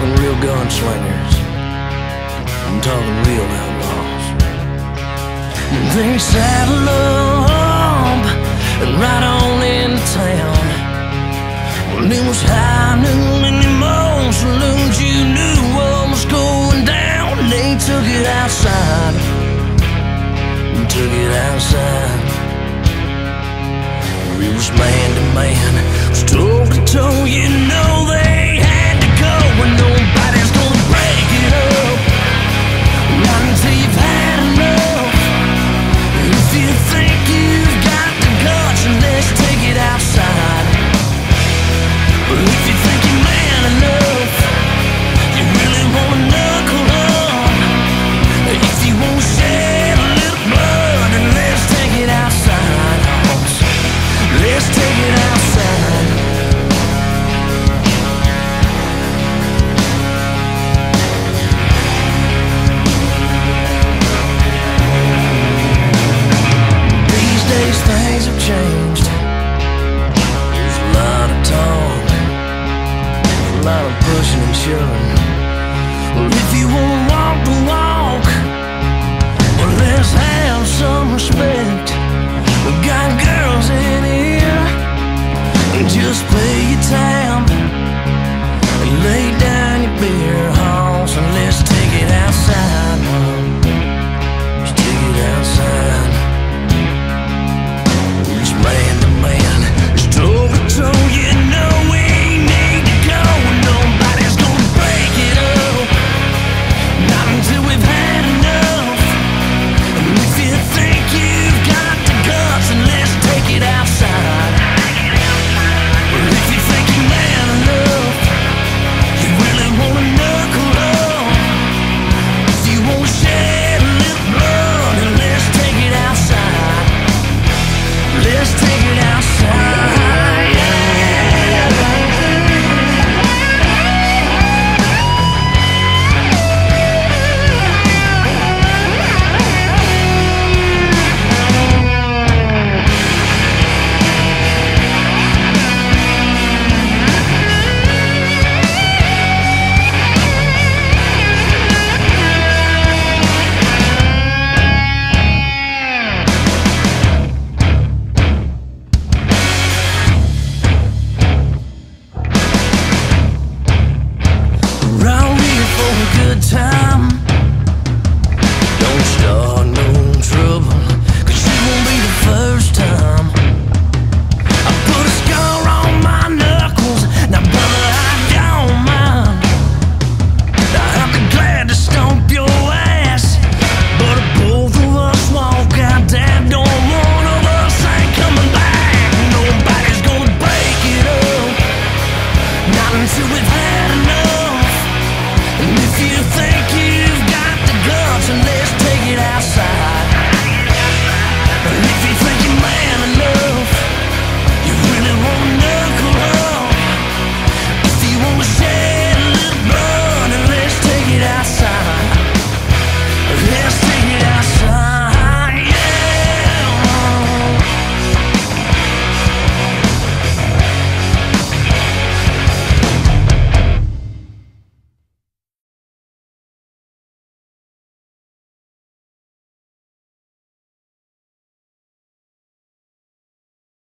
talking real gunslingers. I'm talking real outlaws. They saddle up and ride on into town. Well, it was high noon and the most saloons you knew what was going down. They took it outside. Took it outside. It was man to man, was toe to toe. You know they had to go, and nobody's gonna break it up. Not until you've had enough. If you think you've got the guts, let's take it outside. But if you think you're man enough, you really wanna knuckle up. If you won't shed a little blood, then let's take it outside. Let's take it outside. These days things have changed. There's a lot of talk, there's a lot of pushing and shoving. Well, if you wanna walk the walk, well, let's have some respect. We got girls in here, just play